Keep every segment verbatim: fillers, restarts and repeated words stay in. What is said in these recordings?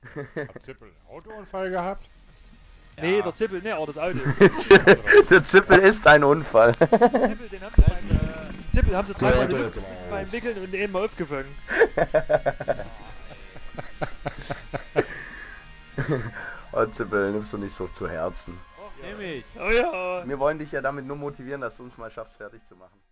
Hat Zippel einen Autounfall gehabt? Nee, Ja. der Zippel, ne, aber das Auto. Der Zippel ist ein Unfall. Zippel, den haben sie beim, äh, Zippel haben sie dreimal in die Ja, Luft genau. gespießt beim Wickeln und den mal aufgefangen. Oh, Zippel, nimmst du nicht so zu Herzen. Nehm ich. Oh ja. Wir wollen dich ja damit nur motivieren, dass du uns mal schaffst, fertig zu machen.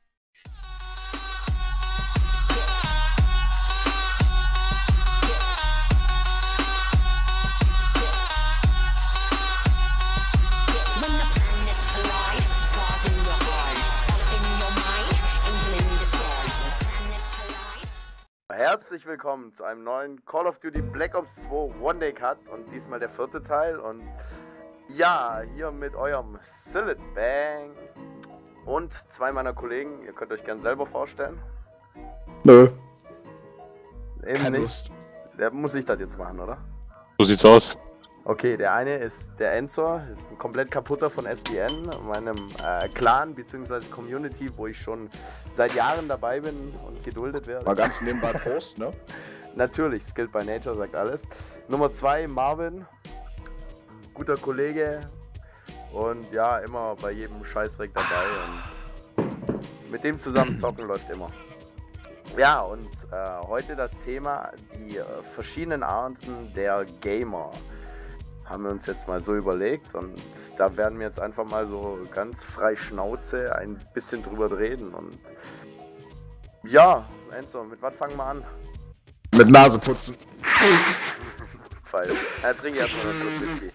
When the planets collide, stars in your eyes, all in your mind, angel in disguise. When planets collide. Herzlich willkommen zu einem neuen Call of Duty Black Ops zwei One Day Cut und diesmal der vierte Teil und ja, hier mit eurem Sillet Bang und zwei meiner Kollegen, ihr könnt euch gern selber vorstellen. Nö, Eben keine nicht. Lust. Der muss ich das jetzt machen, oder? So sieht's aus. Okay, der eine ist der Enzor, ist ein komplett kaputter von S B N, meinem äh, Clan bzw. Community, wo ich schon seit Jahren dabei bin und geduldet werde. Mal ganz nebenbei Prost, ne? Natürlich, Skilled by Nature sagt alles. Nummer zwei, Marvin, guter Kollege und ja, immer bei jedem Scheißdreck dabei und mit dem zusammen zocken läuft immer. Ja, und äh, heute das Thema, die äh, verschiedenen Arten der Gamer. Haben wir uns jetzt mal so überlegt und da werden wir jetzt einfach mal so ganz frei Schnauze ein bisschen drüber reden und ja, Enzo, mit was fangen wir an? Mit Nase putzen. Falsch. Ja, trink erstmal das Schluck Whisky.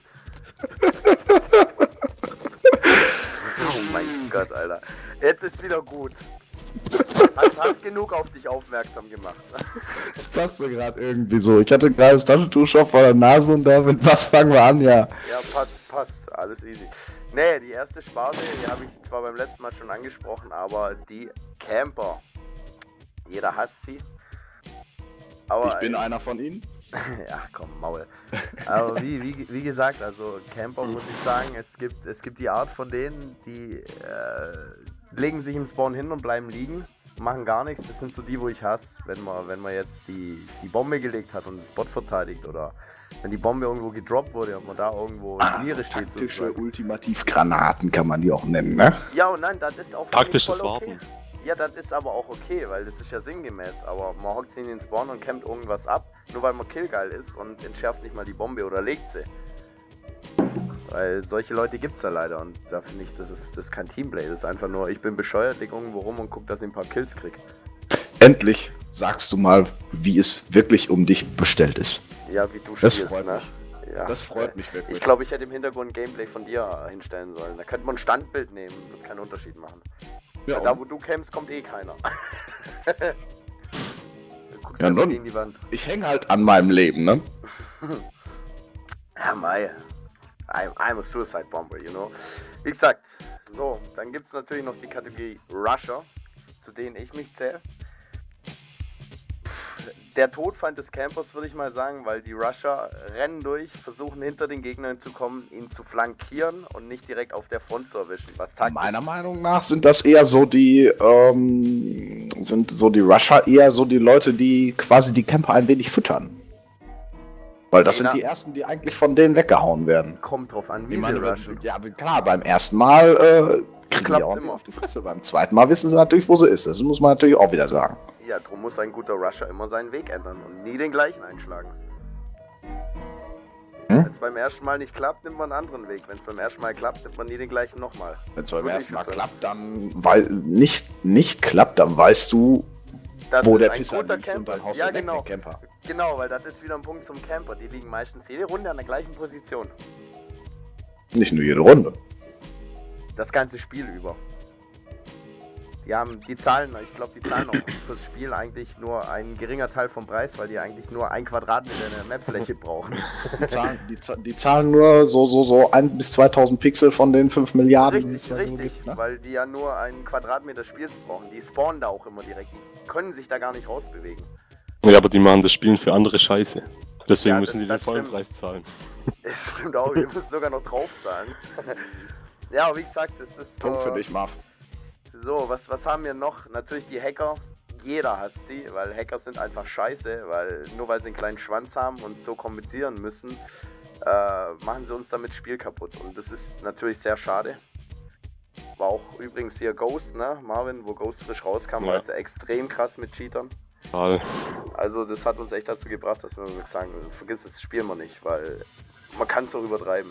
Oh mein Gott, Alter. Jetzt ist wieder gut. Hast, hast genug auf dich aufmerksam gemacht. Das passte gerade irgendwie so. Ich hatte gerade das Taschentuch schon vor der Nase und damit, was fangen wir an, ja. Ja, passt, passt. Alles easy. Nee, die erste Sparte, die habe ich zwar beim letzten Mal schon angesprochen, aber die Camper. Jeder hasst sie. Aber Ich bin einer von ihnen. Ach komm, Maul. Aber wie, wie, wie gesagt, also Camper muss ich sagen, es gibt, es gibt die Art von denen, die äh, legen sich im Spawn hin und bleiben liegen, machen gar nichts. Das sind so die, wo ich hasse, wenn man, wenn man jetzt die, die Bombe gelegt hat und den Spot verteidigt oder wenn die Bombe irgendwo gedroppt wurde und man da irgendwo in Niere steht. Taktische sozusagen. Ultimativgranaten kann man die auch nennen, ne? Ja und nein, das ist auch Taktisches voll okay. Warten. Ja, das ist aber auch okay, weil das ist ja sinngemäß. Aber man hockt sich in den Spawn und campt irgendwas ab, nur weil man killgeil ist und entschärft nicht mal die Bombe oder legt sie. Weil solche Leute gibt's ja leider und da finde ich, das ist, das ist kein Teamplay. Das ist einfach nur, ich bin bescheuert, leg irgendwo rum und guck, dass ich ein paar Kills krieg. Endlich sagst du mal, wie es wirklich um dich bestellt ist. Ja, wie du Das spielst, freut ne? mich. Ja. Das freut mich wirklich. Ich glaube, ich hätte im Hintergrund ein Gameplay von dir hinstellen sollen. Da könnte man ein Standbild nehmen, wird keinen Unterschied machen. Ja, Weil da, und wo du campst, kommt eh keiner. Du guckst Ja, ja, nur nun. gegen die Wand. ich hänge halt an meinem Leben, ne? Ja, mei. I'm, I'm a suicide bomber, you know. Wie gesagt, so, dann gibt es natürlich noch die Kategorie Rusher, zu denen ich mich zähle. Der Todfeind des Campers, würde ich mal sagen, weil die Rusher rennen durch, versuchen hinter den Gegnern zu kommen, ihn zu flankieren und nicht direkt auf der Front zu erwischen. Was taktisch Meiner Meinung nach sind das eher so die, ähm, sind so die Rusher eher so die Leute, die quasi die Camper ein wenig füttern. Weil das Ja. sind die ersten, die eigentlich von denen weggehauen werden. kommt drauf an, wie Ich sie meine, rushen. ja, aber klar, beim ersten Mal äh, kriegen Klappt's die auch immer. auf die Fresse. Beim zweiten Mal wissen sie natürlich, wo sie ist. Das muss man natürlich auch wieder sagen. Ja, drum muss ein guter Rusher immer seinen Weg ändern und nie den gleichen einschlagen. Hm? Wenn es beim ersten Mal nicht klappt, nimmt man einen anderen Weg. Wenn es beim ersten Mal klappt, nimmt man nie den gleichen nochmal. Wenn es beim Würde ersten ich Mal sagen. klappt, dann weil nicht, nicht klappt, dann weißt du, Das wo ist der ein Pisser guter liegt und Camper. dann haust Ja, du weg, genau. den Camper. Genau, weil das ist wieder ein Punkt zum Camper. Die liegen meistens jede Runde an der gleichen Position. Nicht nur jede Runde. Das ganze Spiel über. Die haben, die zahlen, ich glaube, die zahlen auch fürs Spiel eigentlich nur ein geringer Teil vom Preis, weil die eigentlich nur ein Quadratmeter in der Mapfläche brauchen. Die zahlen, die, za- die zahlen nur so, so, so ein bis zweitausend Pixel von den fünf Milliarden. die es Richtig, da so richtig, gibt, ne? weil die ja nur einen Quadratmeter Spiels brauchen. Die spawnen da auch immer direkt. Die können sich da gar nicht rausbewegen. Ja, aber die machen das Spielen für andere Scheiße. Deswegen Ja, müssen die das- den das vollen stimmt. Preis zahlen. Das stimmt auch, wir müssen sogar noch draufzahlen. Ja, aber wie gesagt, das ist so... Punkt für dich, Marv. So, was, was haben wir noch? Natürlich die Hacker. jeder hasst sie, weil Hacker sind einfach scheiße, weil nur weil sie einen kleinen Schwanz haben und so kommentieren müssen, äh, machen sie uns damit das Spiel kaputt. Und das ist natürlich sehr schade. War auch übrigens hier Ghost, ne, Marvin, wo Ghost frisch rauskam, Ja. war es ja extrem krass mit Cheatern. Schade. Also das hat uns echt dazu gebracht, dass wir sagen, vergiss es, das spielen wir nicht, weil man kann es auch übertreiben.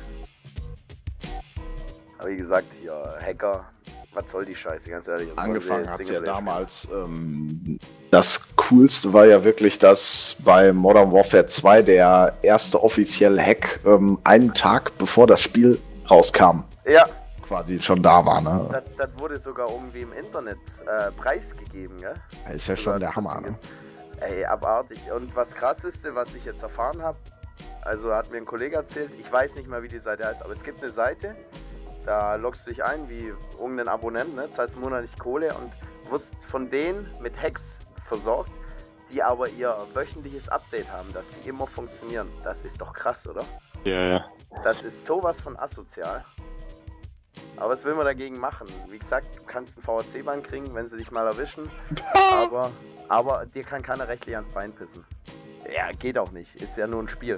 Aber wie gesagt, hier, Hacker, was soll die Scheiße, ganz ehrlich. Und Angefangen soll hat sie es ja Singleplayer damals. Ähm, das Coolste war ja wirklich, dass bei Modern Warfare zwei der erste offizielle Hack ähm, einen Tag bevor das Spiel rauskam, spielen? Ja, quasi schon da war. Ne? das, das wurde sogar irgendwie im Internet äh, preisgegeben, gell? Das ist ja schon der Hammer. Ne? Ey, abartig. Und was krass ist, was ich jetzt erfahren habe, also hat mir ein Kollege erzählt, ich weiß nicht mal, wie die Seite heißt, aber es gibt eine Seite, da loggst du dich ein wie irgendein Abonnent, ne? Zahlst monatlich Kohle und wirst von denen mit Hacks versorgt, die aber ihr wöchentliches Update haben, dass die immer funktionieren. Das ist doch krass, oder? Ja, ja. Das ist sowas von asozial. Aber was will man dagegen machen? Wie gesagt, du kannst einen V A C-Bann kriegen, wenn sie dich mal erwischen. aber, aber dir kann keiner rechtlich ans Bein pissen. Ja, geht auch nicht. Ist ja nur ein Spiel.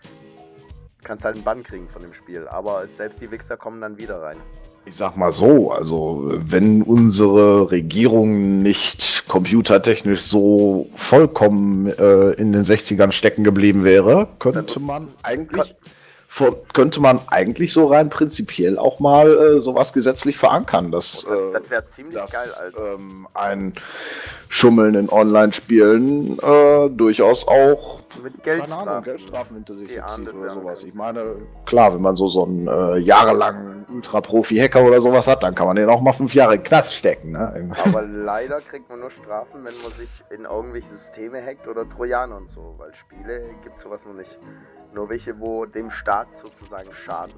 Du kannst halt einen Bann kriegen von dem Spiel. Aber selbst die Wichser kommen dann wieder rein. Ich sag mal so, also wenn unsere Regierung nicht computertechnisch so vollkommen äh, in den sechzigern stecken geblieben wäre, könnte man eigentlich von, könnte man eigentlich so rein prinzipiell auch mal äh, sowas gesetzlich verankern, dass, Das, äh, das wäre ziemlich dass geil, Alter. ähm, ein Schummeln in Online-Spielen äh, durchaus auch Mit keine Ahnung, Geldstrafen. Geldstrafen hinter sich zieht geahndet oder werden sowas. können. Ich meine, klar, wenn man so so einen äh, jahrelangen Ultra-Profi-Hacker oder sowas hat, dann kann man den auch mal fünf Jahre in den Knast stecken. Ne? Aber leider kriegt man nur Strafen, wenn man sich in irgendwelche Systeme hackt oder Trojaner und so. Weil Spiele gibt sowas noch nicht. Nur welche, wo dem Staat sozusagen schaden.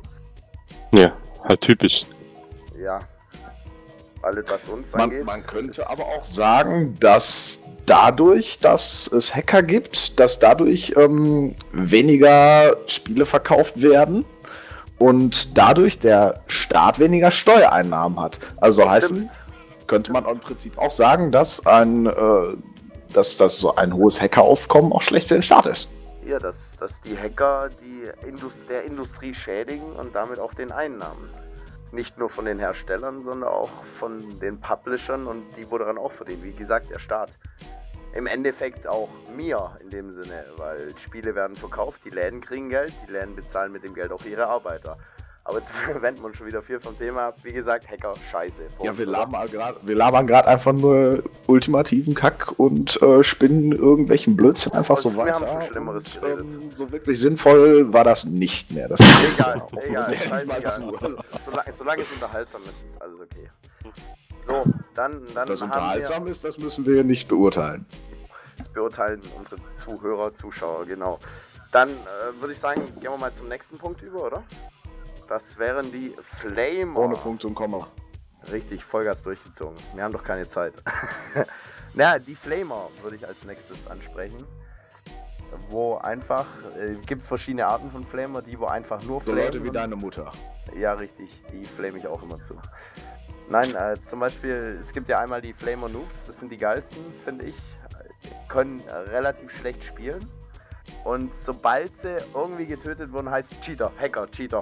Ja, halt typisch. Ja. Alles, was uns Man, angeht. man könnte ist- aber auch sagen, dass dadurch, dass es Hacker gibt, dass dadurch ähm, weniger Spiele verkauft werden und dadurch der Staat weniger Steuereinnahmen hat. Also soll heißen, könnte man im Prinzip auch sagen, dass ein, äh, dass, dass so ein hohes Hackeraufkommen auch schlecht für den Staat ist. Ja, dass, dass die Hacker die Indust der Industrie schädigen und damit auch den Einnahmen. Nicht nur von den Herstellern, sondern auch von den Publishern und die, wo daran auch verdienen. Wie gesagt, der Staat. Im Endeffekt auch mir in dem Sinne, weil Spiele werden verkauft, die Läden kriegen Geld, die Läden bezahlen mit dem Geld auch ihre Arbeiter. Aber jetzt wenden wir uns schon wieder viel vom Thema ab. Wie gesagt, Hacker, scheiße. Ja, wir Punkt, labern gerade wir labern gerade einfach nur ultimativen Kack und äh, spinnen irgendwelchen Blödsinn einfach so Wir weiter. haben schon Schlimmeres und, geredet. Ähm, so wirklich sinnvoll war das nicht mehr. Das Egal, hoffen wir egal, gleich mal scheißegal. zu. Solange, solange es unterhaltsam ist, ist alles okay. So, dann, dann Das haben unterhaltsam ist, das müssen wir nicht beurteilen. wir, das beurteilen unsere Zuhörer, Zuschauer, genau. Dann äh, würde ich sagen, gehen wir mal zum nächsten Punkt über, oder? Das wären die Flamer. Ohne Punkt und Komma. Richtig, Vollgas durchgezogen. Wir haben doch keine Zeit. Na, die Flamer würde ich als nächstes ansprechen. Wo einfach, äh, gibt verschiedene Arten von Flamer, die wo einfach nur So flamen. Leute wie deine Mutter. Ja, richtig, die flame ich auch immer zu. Nein, äh, zum Beispiel, es gibt ja einmal die Flamer Noobs, das sind die geilsten, finde ich. Können äh, relativ schlecht spielen. Und sobald sie irgendwie getötet wurden, heißt Cheater, Hacker, Cheater.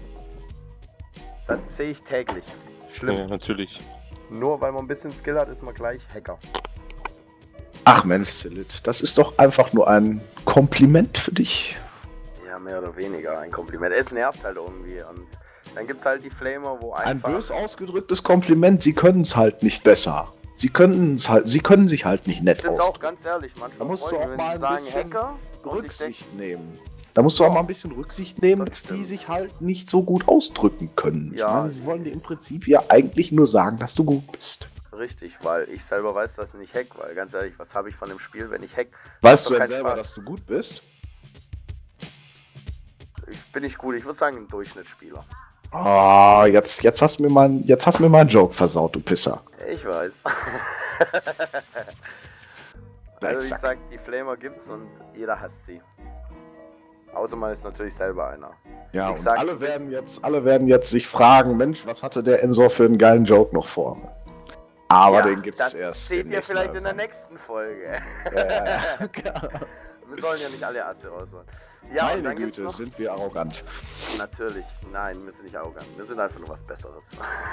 Das sehe ich täglich. Schlimm. Ja, natürlich. Nur weil man ein bisschen Skill hat, ist man gleich Hacker. Ach Mensch, Silit, das ist doch einfach nur ein Kompliment für dich. Ja, mehr oder weniger ein Kompliment. Es nervt halt irgendwie. Und dann gibt es halt die Flamer, wo Ein einfach... bös ausgedrücktes Kompliment, sie können es halt nicht besser. Sie können es halt, sie können sich halt nicht nett Stimmt auch, ausdrücken. ganz ehrlich, Da manchmal musst du freuen, auch wenn mal sie ein sagen bisschen Hacker und ich denk, Rücksicht nehmen. Da musst du auch mal ein bisschen Rücksicht nehmen, Das dass die stimmt. sich halt nicht so gut ausdrücken können. Ich Ja. meine, sie wollen dir im Prinzip ja eigentlich nur sagen, dass du gut bist. richtig, weil ich selber weiß, dass ich nicht hack, weil ganz ehrlich, was habe ich von dem Spiel, wenn ich hack? Weißt Macht du doch denn keinen selber, Spaß. dass du gut bist? Ich bin nicht gut, ich würde sagen ein Durchschnittsspieler. Ah, jetzt, jetzt hast du mir mal, jetzt hast du mir mal einen Joke versaut, du Pisser. Ich weiß. Also ich Drecksack. sag, die Flamer gibt's und jeder hasst sie. Außer man ist natürlich selber einer. Ja, Wie und gesagt, alle du bist- werden jetzt, alle werden jetzt sich fragen, Mensch, was hatte der Ensor für einen geilen Joke noch vor? Aber Ja, den gibt's das erst. seht ihr demnächst vielleicht mal in der irgendwann. nächsten Folge. Ja, ja, ja. Wir sollen ja nicht alle Asse rausholen. Ja, und Meine dann gibt's Güte, noch... sind wir arrogant. Natürlich, nein, wir sind nicht arrogant. Wir sind einfach nur was Besseres.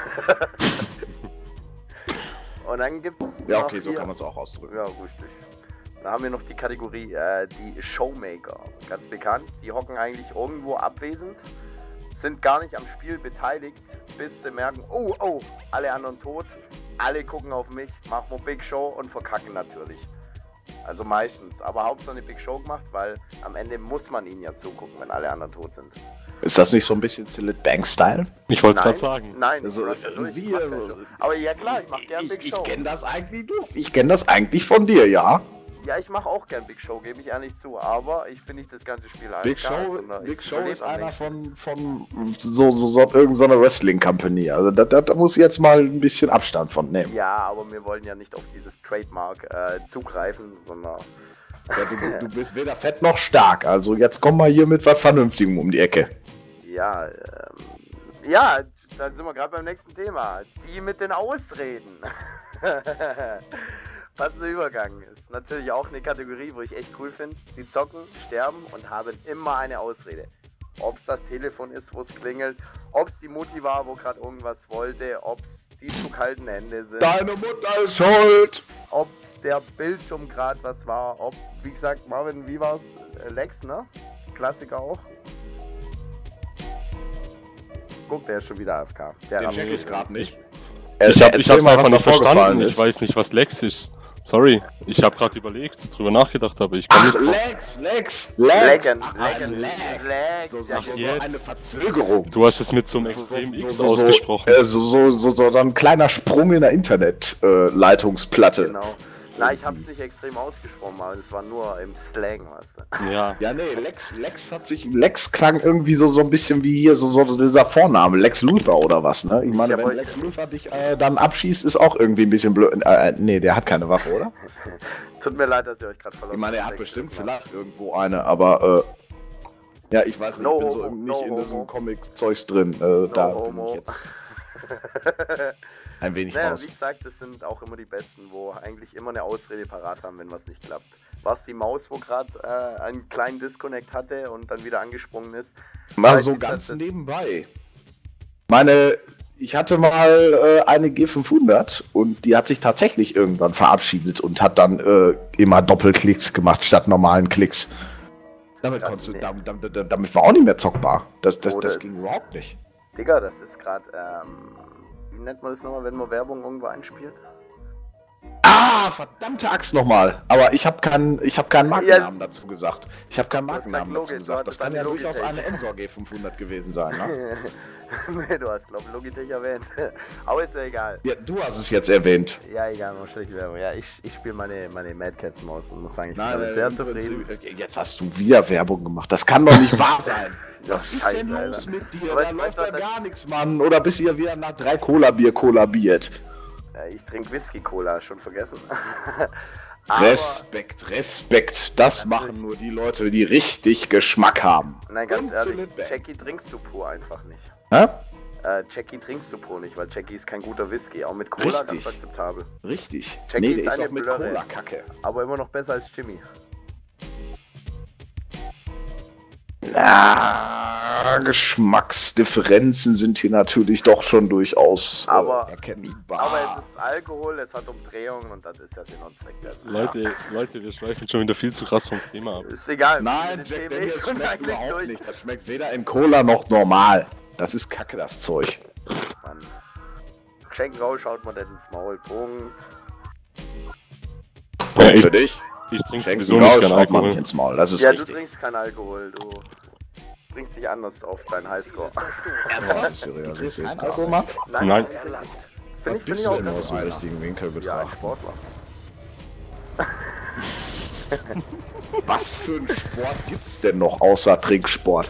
Und dann gibt's Ja, noch okay, so hier- kann man es auch ausdrücken. Ja, richtig. Dann haben wir noch die Kategorie, äh, die Showmaker. Ganz bekannt. Die hocken eigentlich irgendwo abwesend, sind gar nicht am Spiel beteiligt, bis sie merken, oh, oh, alle anderen tot, alle gucken auf mich, machen wir Big Show und verkacken natürlich. Also meistens, aber Hauptsache eine Big Show gemacht, weil am Ende muss man ihnen ja zugucken, wenn alle anderen tot sind. Ist das nicht so ein bisschen Silent Bank-Style? Ich wollte es Nein, gerade sagen. Nein, Also, ich rush ja durch, ich wie, mach also, ja schon. Aber ja klar, ich mach gern Ich, Big ich Show. kenne das eigentlich nur. Ich kenne das eigentlich von dir, ja. Ja, ich mache auch gern Big Show, gebe ich ehrlich zu, aber ich bin nicht das ganze Spiel Big A F K, Show, sondern Big ich Show überlebe ist am einer längsten. von, von so, so, so irgendeiner so Wrestling-Company. Also da, da, da muss ich jetzt mal ein bisschen Abstand von nehmen. Ja, aber wir wollen ja nicht auf dieses Trademark äh, zugreifen, sondern Ja, du, du bist weder fett noch stark. Also jetzt komm mal hier mit was Vernünftigem um die Ecke. ja, ähm, ja, dann sind wir gerade beim nächsten Thema. Die mit den Ausreden. Passender Übergang. Ist natürlich auch eine Kategorie, wo ich echt cool finde. Sie zocken, sterben und haben immer eine Ausrede. Ob es das Telefon ist, wo es klingelt, ob es die Mutti war, wo gerade irgendwas wollte, ob es die zu kalten Hände sind, Deine Mutter ist schuld. ob der Bildschirm gerade was war, ob, wie gesagt, Marvin, wie war's? Äh, Lex, ne? Klassiker auch. Guck, der ist schon wieder A F K. Der Den rafft check ich nicht. gerade nicht. Ich, hab, ich Erzähl hab's mal, einfach was nicht da vorgefallen verstanden. Ich ist. weiß nicht, was Lex ist. Sorry. Ich habe gerade überlegt, drüber nachgedacht, aber ich kann Ach, nicht. Lex, Lex, Lex. Lecken, Ach, lecken, Lex. Lex. So, so, Ja, so, so jetzt. eine Verzögerung. Du hast es mit so einem Extrem so, X so, so, ausgesprochen. Äh, so, so, so, so ein kleiner Sprung in der Internet-Leitungsplatte. genau. Na, ich hab's nicht extrem ausgesprochen, aber das war nur im Slang, weißt du. Ja. Ja, nee, Lex, Lex hat sich, Lex klang irgendwie so, so ein bisschen wie hier, so, so dieser Vorname, Lex Luthor oder was, ne? Ich meine, Ja, wenn aber Lex ich- Luthor dich äh, dann abschießt, ist auch irgendwie ein bisschen blöd. Äh, nee, der hat keine Waffe, oder? Tut mir leid, dass ihr euch gerade verlassen Ich meine, er hat Lex bestimmt gerissen habt. vielleicht irgendwo eine, aber, äh, ja, ich weiß nicht, No ich bin so homo, nicht no in diesem homo. Comic-Zeugs drin. Äh, da bin homo. ich jetzt ein wenig Naja, raus. wie gesagt, das sind auch immer die Besten, wo eigentlich immer eine Ausrede parat haben, wenn was nicht klappt. War es die Maus, wo gerade äh, einen kleinen Disconnect hatte und dann wieder angesprungen ist? Mal Weiß so die ganz Taste. nebenbei. Meine, ich hatte mal äh, eine G fünfhundert und die hat sich tatsächlich irgendwann verabschiedet und hat dann äh, immer Doppelklicks gemacht statt normalen Klicks. Damit, grad konntest du, ne- damit, damit, damit war auch nicht mehr zockbar. Das, das, Oh, das das- ging überhaupt nicht. Digga, das ist gerade, ähm, wie nennt man das nochmal, wenn man Werbung irgendwo einspielt? Ah, verdammte Axt nochmal. Aber ich habe keinen, ich hab keinen Markennamen Yes. dazu gesagt. Ich habe keinen Du hast Markennamen gleich dazu Logitech, gesagt. du Das hattest kann ja eine durchaus Logitech. eine Ensor G fünfhundert gewesen sein. Ne? Nee, du hast, glaub Logitech erwähnt. Aber ist ja egal. Ja, du hast es jetzt erwähnt. Ja, egal, noch schlechte Werbung. Ja, ich, ich spiele meine, meine Mad Cats Maus und muss sagen, ich bin Nein, damit äh, sehr im zufrieden. Prinzip- Jetzt hast du wieder Werbung gemacht. Das kann doch nicht wahr sein. Ja, Was ist scheiße, denn los Alter. mit dir? Aber Da ich läuft weiß, ja was gar nichts, Mann. Oder bis ihr wieder nach drei Cola-Bier kollabiert. Äh, ich trinke Whisky-Cola, schon vergessen. Aber, Respekt, Respekt. Das machen nur die Leute, die richtig Geschmack haben. nein, ganz Und ehrlich, Silent Bank. Jackie trinkst du pur einfach nicht. Hä? Äh, Jackie trinkst du pur nicht, weil Jackie ist kein guter Whisky. Auch mit Cola Richtig. ganz akzeptabel. Richtig. Jackie nee, ist der ist eine auch mit Blöre. Cola-Kacke. Aber immer noch besser als Jimmy. Ah, Geschmacksdifferenzen sind hier natürlich doch schon durchaus Aber- äh, erkennbar. Aber es ist Alkohol, es hat Umdrehungen und das ist ja Sinn und Zweck der Sache. Leute, Leute, wir schweifen schon wieder viel zu krass vom Thema ab. Ist egal. Nein, mit Jack den Daniels Themen schmeckt eigentlich überhaupt durch. nicht. Das schmeckt weder in Cola noch normal. Das ist Kacke, das Zeug. Mann. Schenkenrau schaut man nicht ins Maul. Punkt. Ja, ich, Für dich. ich trinke Schenken sowieso nicht raus, gern schaut man nicht Alkohol. ins Maul. Das ist Ja, du richtig. trinkst keinen Alkohol. Du bringst dich anders auf deinen Highscore. Ernsthaft? Du trinkst keinen Alkohol, Mann? Nein. Finde ich, find Bist ich du auch denn ganz aus dem gut. richtigen Winkel Ja, ein betrachtet? Sportler. Was für einen Sport gibt's denn noch außer Trinksport?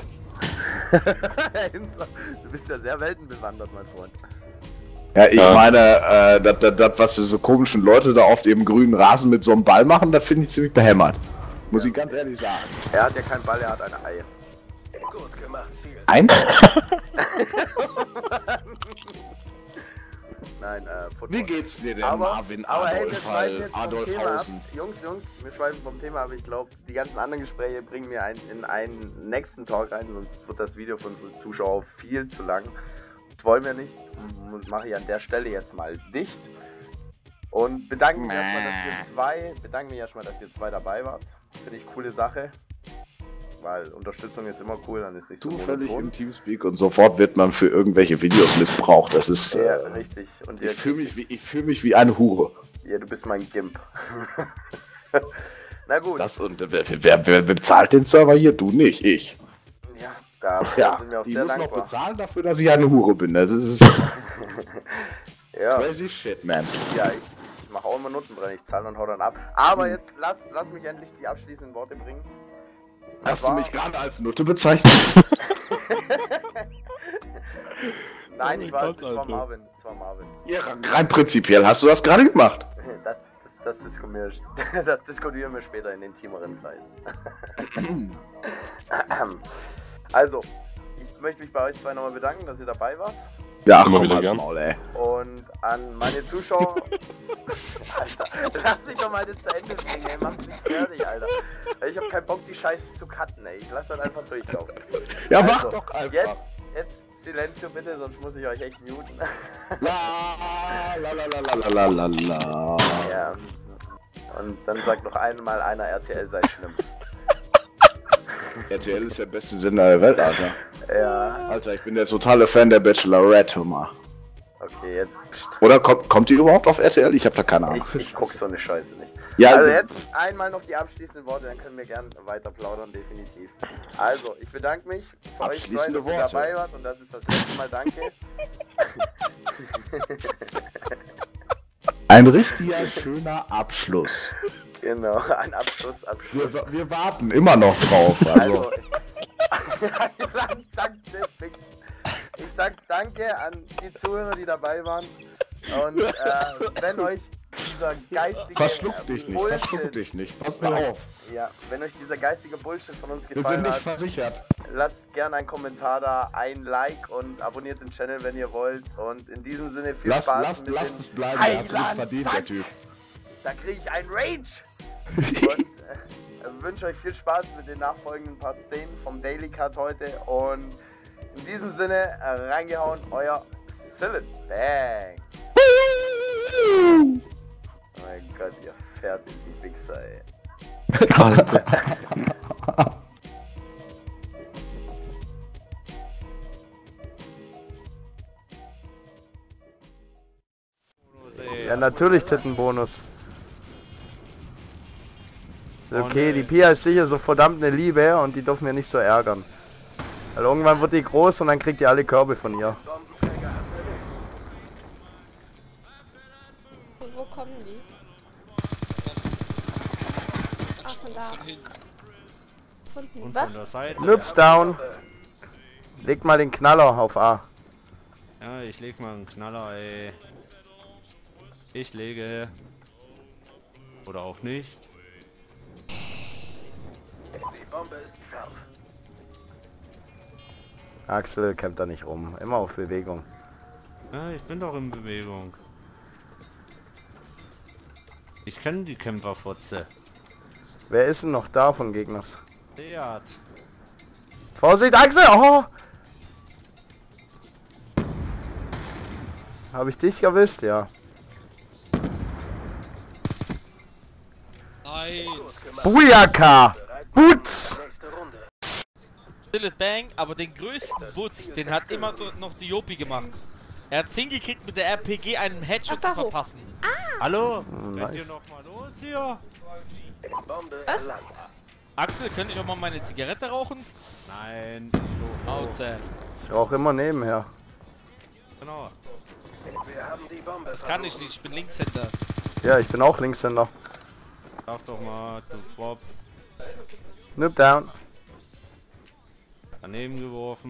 Du bist ja sehr weltenbewandert, mein Freund. Ja, ich Ja. meine, äh, das, das, das, was diese komischen Leute da auf dem grünen Rasen mit so einem Ball machen, das finde ich ziemlich behämmert. Muss ich ganz ehrlich sagen. Er hat ja keinen Ball, er hat ein Ei. Eins? Nein, äh, Football. Wie geht's dir denn, aber, Marvin aber hey, wir Adolf, schweifen jetzt vom Thema ab. Adolfhausen? Jungs, Jungs, wir schweifen vom Thema, aber ich glaube, die ganzen anderen Gespräche bringen wir ein, in einen nächsten Talk rein, sonst wird das Video für unsere Zuschauer viel zu lang. Das wollen wir nicht und mache ich an der Stelle jetzt mal dicht. Und bedanke mich erstmal, dass ihr zwei, bedanke mich erstmal, dass ihr zwei dabei wart. Finde ich coole Sache. Weil Unterstützung ist immer cool, dann ist nicht so Zufällig monoton. im Teamspeak und sofort wird man für irgendwelche Videos missbraucht. Das ist. Ja, Äh, richtig. Und ich ihr, fühle mich, wie- ich fühl mich wie eine Hure. ja, du bist mein Gimp. Na gut. Das und äh, wer, wer, wer bezahlt den Server hier? Du nicht, ich. Ja, da Ja, sind wir auch ich sehr muss noch dankbar. bezahlen dafür, dass ich eine Hure bin. Das ist Ja, crazy shit, man. ja, ich, ich mache auch immer Noten drin, ich zahle und hau dann ab. Aber jetzt lass, lass mich endlich die abschließenden Worte bringen. Hast du war- mich gerade als Nutte bezeichnet? Nein, Oh ich mein weiß, Gott, das war Alter. Marvin. Das war Marvin. Ja, rein prinzipiell hast du das gerade gemacht. Das, das, das, diskutieren, wir- das diskutieren wir später in den teameren Kreisen. Also, ich möchte mich bei euch zwei nochmal bedanken, dass ihr dabei wart. Ja, ach, Immer komm wieder als gern. Maul, ey. Und an meine Zuschauer. Alter, lass dich doch mal das zu Ende bringen, ey. Mach mich fertig, Alter. Ich hab keinen Bock, die Scheiße zu cutten, ey. Ich lass das einfach durchlaufen. Ja, Also, mach doch einfach. Jetzt, jetzt Silenzio bitte, sonst muss ich euch echt muten. La, la, la, la, la, la, la, la. Ja. Und dann sagt noch einmal einer, R T L sei schlimm. R T L ist der beste Sender der Welt, Alter. Ja, Alter, ich bin der totale Fan der Bachelorette, hör mal. okay, jetzt. Pst. Oder kommt, kommt die überhaupt auf R T L? Ich hab da keine Ahnung. Ich, ich guck so eine Scheiße nicht. Ja, Also d- jetzt einmal noch die abschließenden Worte, dann können wir gern weiter plaudern, definitiv. Also, ich bedanke mich für euch zwei, Abschließende dass ihr Worte. dabei wart und das ist das letzte Mal Danke. Ein richtiger, schöner Abschluss. Genau, ein Abschluss, Abschluss. Wir, wir warten immer noch drauf. Also, Also, lang, zack, zip, fix. Ich sag Danke an die Zuhörer, die dabei waren. Und äh, wenn euch dieser geistige verschluck dich nicht, Bullshit, verschluck dich nicht. Pass wenn euch- auf. Ja, wenn euch dieser geistige Bullshit von uns Wir sind gefallen nicht hat, versichert. lasst gerne einen Kommentar da, ein Like und abonniert den Channel, wenn ihr wollt. Und in diesem Sinne viel Lass, Spaß lass, mit lass den es bleiben, der hat es nicht Heiland, verdient, zack. der Typ. Da kriege ich einen Rage. Und äh, wünsche euch viel Spaß mit den nachfolgenden paar Szenen vom Daily Cut heute. Und in diesem Sinne, äh, reingehauen, euer Silent Bang. Oh mein Gott, ihr fertigen Wichser, ey. Ja, natürlich Tittenbonus. Okay, die Pia ist sicher so verdammt eine Liebe und die dürfen wir nicht so ärgern. Weil irgendwann wird die groß und dann kriegt ihr alle Körbe von ihr. Und wo kommen die? Ach, von da. Von hinten. Und Was? von der Seite. Loops down. Leg mal den Knaller auf A. Ja, ich leg mal einen Knaller, ey. Ich lege. Oder auch nicht. Axel kämpft da nicht rum. Immer auf Bewegung. Ja, ich bin doch in Bewegung. Ich kenne die Kämpferfotze. Wer ist denn noch da von Gegners? Seat. Vorsicht, Axel! Oh! Habe ich dich erwischt? Ja. Nein! Bujaka! Boots! Silent Bang, aber den größten Butz, den hat immer so noch die Jopi gemacht. Er hat's hingekriegt, mit der R P G einen Headshot Ach, da zu hoch. verpassen. Hallo? nice. Könnt ihr noch mal los hier? Was? Axel, könnte ich auch mal meine Zigarette rauchen? Nein, ich so. Outside. Ich rauche immer nebenher. Genau. Das kann ich nicht, ich bin Linkshänder. Ja, ich bin auch Linkshänder. Sag doch mal, du Swap. Noob down. Daneben geworfen.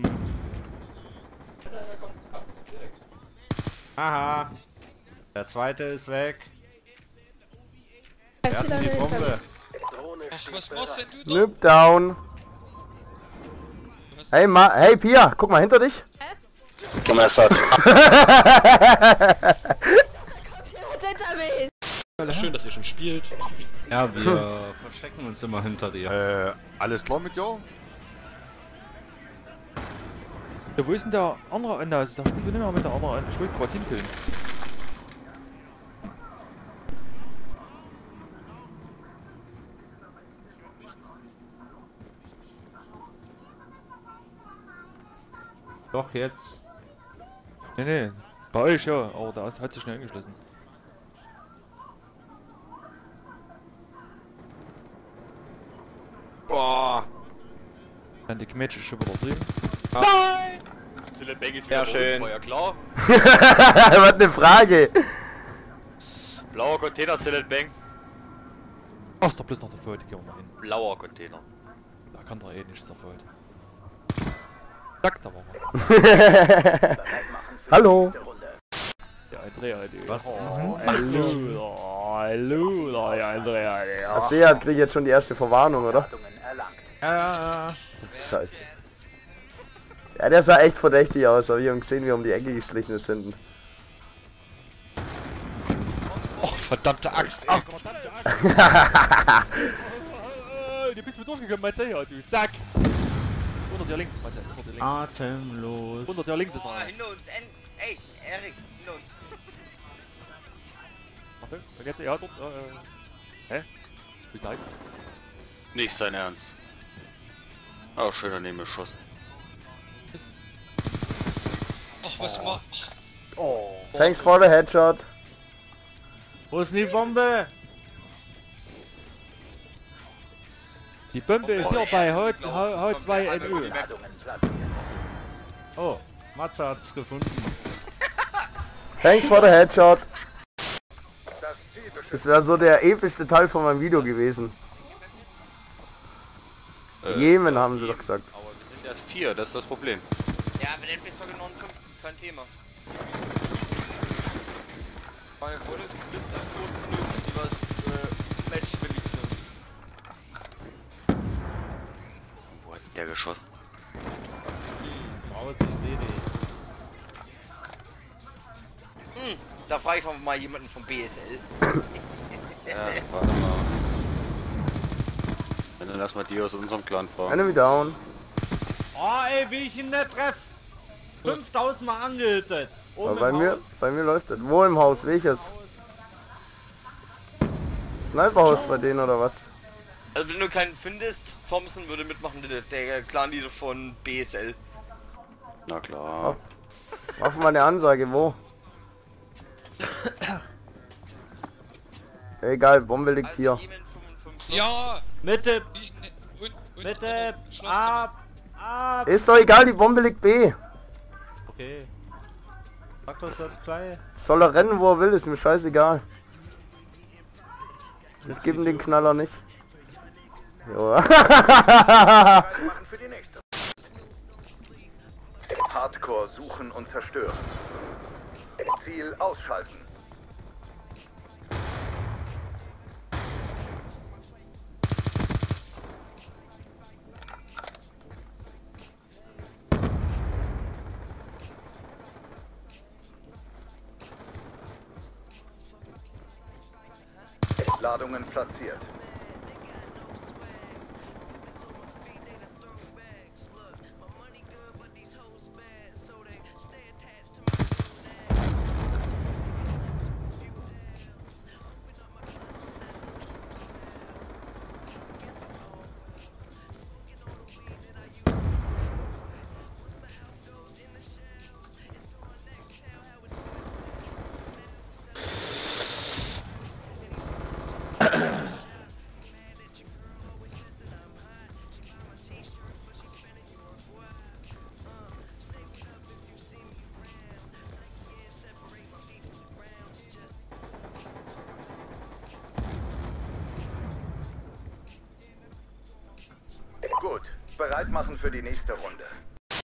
Aha. Der zweite ist weg. Wer hat denn die Bombe? Ach, was machst denn du da? Noob down. Du hast- Hey, Ma hey Pia, guck mal hinter dich. Gemessert. Schön, dass ihr schon spielt. Ja, wir verstecken uns immer hinter dir. Äh, alles klar mit dir? Ja, wo ist denn der andere Ende? Also, da spielen wir nicht mehr mit der anderen Ende. Ich wollte gerade hinpillen. Doch, jetzt. Nee, nee. Bei euch ja, aber da hat sich schnell angeschlossen. Boah. Dann die Mädchen schon wieder drin. Nein! Silent Bang ist wieder schön. War ja klar. Was eine Frage! Blauer Container, Silent Bang. Ach, ist doch bloß noch der Fold, gehen wir mal hin. Blauer Container. Da kann doch eh nichts der Fold. Zack, da waren wir. Hallo! Ja, Andrea, die. Was? Oh, hallo, hallo, ja, Andrea, ja. Ach, Seat kriegt jetzt schon die erste Verwarnung, oder? Ja, ja, ja. Scheiße. Ja, der sah echt verdächtig aus, aber wir haben gesehen, wie er um die Ecke geschlichen ist hinten. Oh, verdammte Axt! Ach, verdammte Axt! Du bist mir durchgekommen, mein Zeiger, du Sack! Unter dir links, mein Zeiger, unter dir links. Atemlos. Unter dir links ist Oh, noch. hinter uns, N. Ey, Erik, hinter uns. Warte, und jetzt, ja, dort, äh, hä? Wo ist der Heiko? Nicht sein Ernst. Oh, schön daneben geschossen. Ach, was oh. Oh. Thanks for the headshot. Wo ist die Bombe? Die Bombe ist hier bei H zwei N Ö. Oh, Matze hat's gefunden. Thanks for the headshot. Das wäre so der epischste Teil von meinem Video gewesen. Äh, Jemen haben sie doch gesagt. Aber wir sind erst vier, das ist das Problem. Ja, aber dann bist du genau fünf. Kein Thema. Meine Fotos ist das groß genug, dass die was äh, matchwillig sind. Wo hat der geschossen? Raus, ich seh dich. Hm, da frage ich mal jemanden vom B S L. Ja, warte mal. Wenn dann lass mal die aus unserem Clan fragen. Enemy down. Oh ey, wie ich ihn nicht treff! fünftausend Mal angehittet! Aber bei mir, bei mir läuft das. Wo im Haus? Welches? Sniperhaus bei denen oder was? Also wenn du keinen findest, Thompson würde mitmachen, der, der Clan-Leader von B S L. Na klar. Mach mal eine Ansage, wo? Egal, Bombe liegt hier. Ja! Mitte! Ich, ne, und, und, Mitte! und, Ab! Ab! Ist doch egal, die Bombe liegt B. Okay. Sag das jetzt gleich. Soll er rennen, wo er will, ist mir scheißegal. Ich gebe ihm den Knaller nicht. Jo. Hardcore suchen und zerstören. Ziel ausschalten. Ladungen platziert. Gut, bereit machen für die nächste Runde.